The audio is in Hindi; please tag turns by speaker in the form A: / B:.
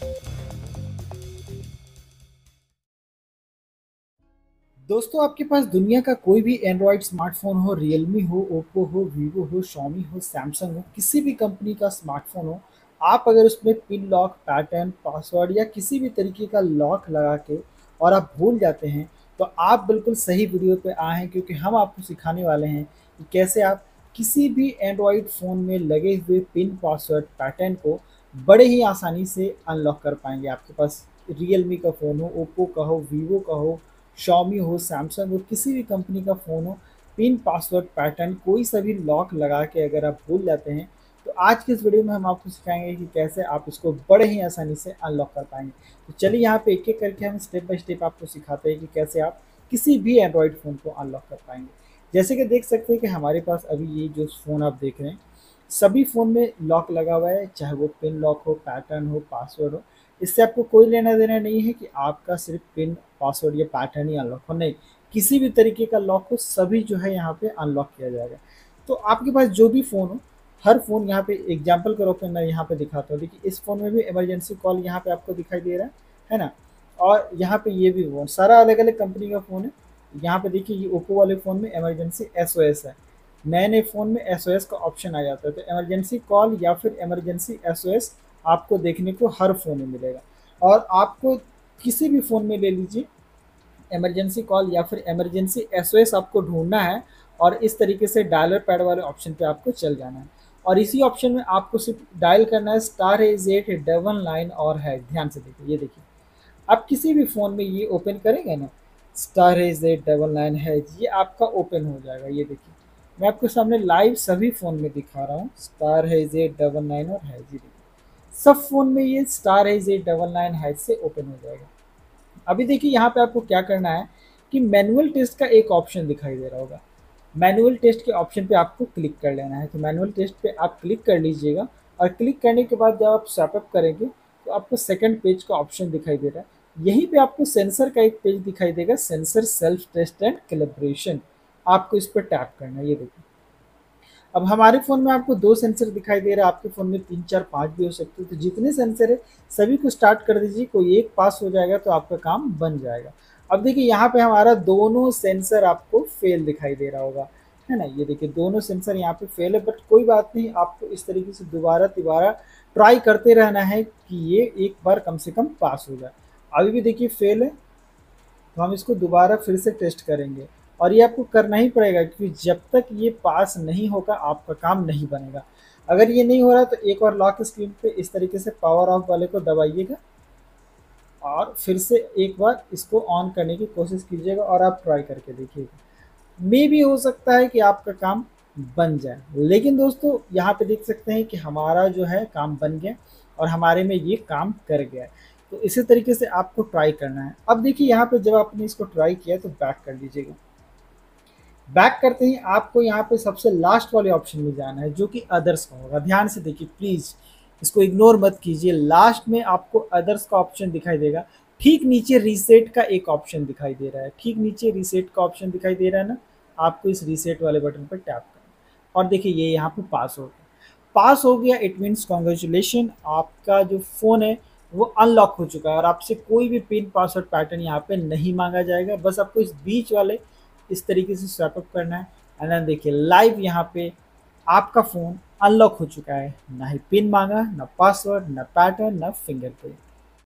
A: दोस्तों, आपके पास दुनिया का कोई भी एंड्रॉयड स्मार्टफोन हो, रियलमी हो, ओप्पो हो, वीवो हो, शॉमी हो, सैमसंग हो, किसी भी कंपनी का स्मार्टफोन हो, आप अगर उसमें पिन लॉक, पैटर्न, पासवर्ड या किसी भी तरीके का लॉक लगा के और आप भूल जाते हैं, तो आप बिल्कुल सही वीडियो पे आए हैं, क्योंकि हम आपको सिखाने वाले हैं कि कैसे आप किसी भी एंड्रॉयड फ़ोन में लगे हुए पिन, पासवर्ड, पैटर्न को बड़े ही आसानी से अनलॉक कर पाएंगे। आपके पास रियलमी का फ़ोन हो, ओप्पो का हो, वीवो का हो, शॉमी हो, सैमसंग हो, किसी भी कंपनी का फ़ोन हो, पिन, पासवर्ड, पैटर्न कोई सा भी लॉक लगा के अगर आप भूल जाते हैं, तो आज के इस वीडियो में हम आपको सिखाएंगे कि कैसे आप इसको बड़े ही आसानी से अनलॉक कर पाएंगे। तो चलिए यहाँ पे एक एक करके हम स्टेप बाय स्टेप आपको सिखाते हैं कि कैसे आप किसी भी एंड्रॉयड फ़ोन को अनलॉक कर पाएंगे। जैसे कि देख सकते हैं कि हमारे पास अभी ये जो फ़ोन आप देख रहे हैं, सभी फ़ोन में लॉक लगा हुआ है, चाहे वो पिन लॉक हो, पैटर्न हो, पासवर्ड हो। इससे आपको कोई लेना देना नहीं है कि आपका सिर्फ पिन, पासवर्ड या पैटर्न ही अनलॉक हो, नहीं, किसी भी तरीके का लॉक हो, सभी जो है यहाँ पे अनलॉक किया जाएगा। तो आपके पास जो भी फ़ोन हो, हर फ़ोन यहाँ पे एग्जाम्पल के रूप में मैं यहाँ पे दिखाता हूँ। देखिए, इस फ़ोन में भी इमरजेंसी कॉल यहाँ पे आपको दिखाई दे रहा है ना? और यहाँ पे ये भी फ़ोन सारा अलग अलग कंपनी का फ़ोन है। यहाँ पे देखिए, ये ओप्पो वाले फ़ोन में इमरजेंसी एसओएस है, नए नए फ़ोन में एसओएस का ऑप्शन आ जाता है। तो इमरजेंसी कॉल या फिर इमरजेंसी एसओएस आपको देखने को हर फ़ोन में मिलेगा। और आपको किसी भी फ़ोन में ले लीजिए, इमरजेंसी कॉल या फिर इमरजेंसी एसओएस आपको ढूंढना है, और इस तरीके से डायलर पैड वाले ऑप्शन पे आपको चल जाना है। और इसी ऑप्शन में आपको सिर्फ डायल करना है *8 और है। ध्यान से देखिए, ये देखिए, आप किसी भी फ़ोन में ये ओपन करेंगे ना, *8 है, ये आपका ओपन हो जाएगा। ये देखिए, मैं आपके सामने लाइव सभी फ़ोन में दिखा रहा हूँ, *8 और है, जी देखिए, सब फ़ोन में ये *8 से ओपन हो जाएगा। अभी देखिए, यहाँ पे आपको क्या करना है कि मैनुअल टेस्ट का एक ऑप्शन दिखाई दे रहा होगा, मैनुअल टेस्ट के ऑप्शन पे आपको क्लिक कर लेना है। तो मैनुअल टेस्ट पे आप क्लिक कर लीजिएगा, और क्लिक करने के बाद जब आप स्वैप करेंगे, तो आपको सेकंड पेज का ऑप्शन दिखाई दे रहा है। यहीं पे आपको सेंसर का एक पेज दिखाई देगा, sensor self test and calibration. आपको इस पर टैप करना है। ये देखिए, अब हमारे फ़ोन में आपको 2 सेंसर दिखाई दे रहा है, आपके फ़ोन में 3, 4, 5 भी हो सकते हैं। तो जितने सेंसर है, सभी को स्टार्ट कर दीजिए, कोई एक पास हो जाएगा तो आपका काम बन जाएगा। अब देखिए, यहाँ पे हमारा दोनों सेंसर आपको फेल दिखाई दे रहा होगा, है ना? ये देखिए, दोनों सेंसर यहाँ पे फेल है, बट कोई बात नहीं, आपको इस तरीके से दोबारा-तिबारा ट्राई करते रहना है कि ये एक बार कम से कम पास हो जाए। अभी भी देखिए फेल है, तो हम इसको दोबारा फिर से टेस्ट करेंगे, और ये आपको करना ही पड़ेगा, क्योंकि जब तक ये पास नहीं होगा आपका काम नहीं बनेगा। अगर ये नहीं हो रहा तो एक बार लॉक स्क्रीन पे इस तरीके से पावर ऑफ वाले को दबाइएगा, और फिर से एक बार इसको ऑन करने की कोशिश कीजिएगा, और आप ट्राई करके देखिएगा। मे भी हो सकता है कि आपका काम बन जाए। लेकिन दोस्तों, यहाँ पे देख सकते हैं कि हमारा जो है काम बन गया, और हमारे में ये काम कर गया है। तो इसी तरीके से आपको ट्राई करना है। अब देखिए, यहाँ पे जब आपने इसको ट्राई किया तो बैक कर लीजिएगा। बैक करते ही आपको यहाँ पे सबसे लास्ट वाले ऑप्शन में जाना है, जो कि अदर्स का होगा। ध्यान से देखिए प्लीज़, इसको इग्नोर मत कीजिए। लास्ट में आपको अदर्स का ऑप्शन दिखाई देगा, ठीक नीचे रीसेट का एक ऑप्शन दिखाई दे रहा है, ठीक नीचे रीसेट का ऑप्शन दिखाई दे रहा है ना, आपको इस रीसेट वाले बटन पर टैप करना। और देखिए, ये यहाँ पे पास हो गया। पास हो गया, इट मीन्स कॉन्ग्रेचुलेशन, आपका जो फ़ोन है वो अनलॉक हो चुका है, और आपसे कोई भी पिन, पासवर्ड, पैटर्न यहाँ पे नहीं मांगा जाएगा। बस आपको इस बीच वाले इस तरीके से स्वैप अप करना है, एंड देन देखिए लाइव यहाँ पे आपका फ़ोन अनलॉक हो चुका है। ना ही पिन मांगा, ना पासवर्ड, ना पैटर्न, ना फिंगरप्रिंट।